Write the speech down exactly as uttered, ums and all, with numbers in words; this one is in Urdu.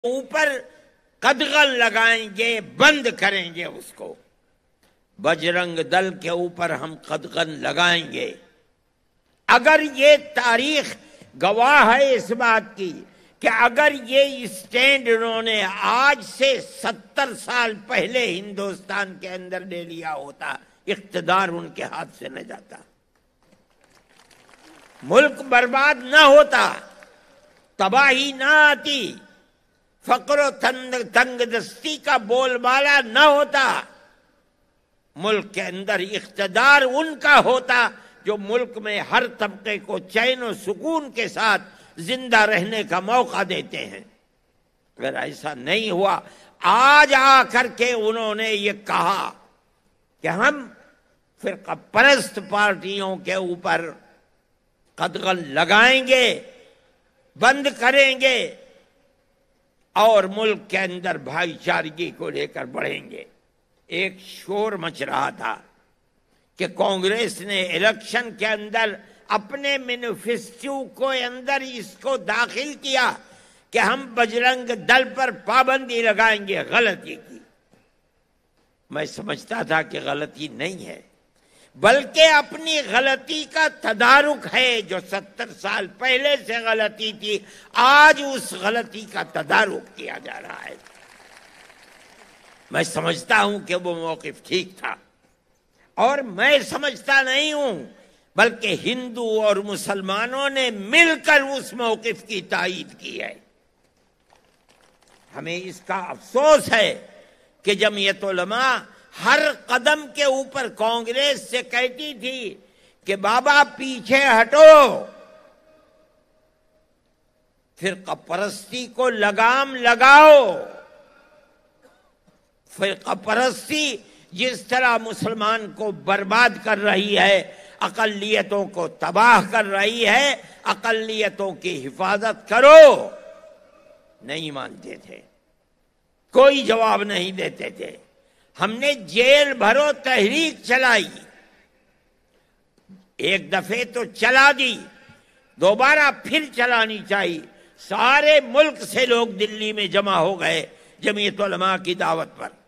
اوپر قدغن لگائیں گے، بند کریں گے اس کو۔ بجرنگ دل کے اوپر ہم قدغن لگائیں گے۔ اگر یہ تاریخ گواہ ہے اس بات کی کہ اگر یہ اسٹینڈ انہوں نے آج سے ستر سال پہلے ہندوستان کے اندر لے لیا ہوتا، اقتدار ان کے ہاتھ سے نہ جاتا، ملک برباد نہ ہوتا، تباہی نہ آتی، فقر و تنگ دستی کا بول بالا نہ ہوتا، ملک کے اندر اقتدار ان کا ہوتا جو ملک میں ہر طبقے کو چین و سکون کے ساتھ زندہ رہنے کا موقع دیتے ہیں۔ اگر ایسا نہیں ہوا، آج آ کر کے انہوں نے یہ کہا کہ ہم فرقہ پرست پارٹیوں کے اوپر قدغن لگائیں گے، بند کریں گے اور ملک کے اندر بھائی چارگی کو لے کر بڑھیں گے۔ ایک شور مچ رہا تھا کہ کانگریس نے الیکشن کے اندر اپنے مینیفیسٹو کو اندر اس کو داخل کیا کہ ہم بجرنگ دل پر پابندی لگائیں گے۔ غلطی کی۔ میں سمجھتا تھا کہ غلطی نہیں ہے، بلکہ اپنی غلطی کا تدارک ہے۔ جو ستر سال پہلے سے غلطی تھی، آج اس غلطی کا تدارک کیا جا رہا ہے۔ میں سمجھتا ہوں کہ وہ موقف ٹھیک تھا، اور میں سمجھتا نہیں ہوں بلکہ ہندو اور مسلمانوں نے مل کر اس موقف کی تائید کی ہے۔ ہمیں اس کا افسوس ہے کہ جمعیت علماء ہر قدم کے اوپر کانگریس سے کہتی تھی کہ بابا پیچھے ہٹو، فرقہ پرستی کو لگام لگاؤ۔ فرقہ پرستی جس طرح مسلمان کو برباد کر رہی ہے، اقلیتوں کو تباہ کر رہی ہے، اقلیتوں کی حفاظت کرو۔ نہیں مانتے تھے، کوئی جواب نہیں دیتے تھے۔ ہم نے جیل بھرو تحریک چلائی، ایک دفعے تو چلا دی، دوبارہ پھر چلانی چاہیے۔ سارے ملک سے لوگ دلی میں جمع ہو گئے جمعیت علماء کی دعوت پر۔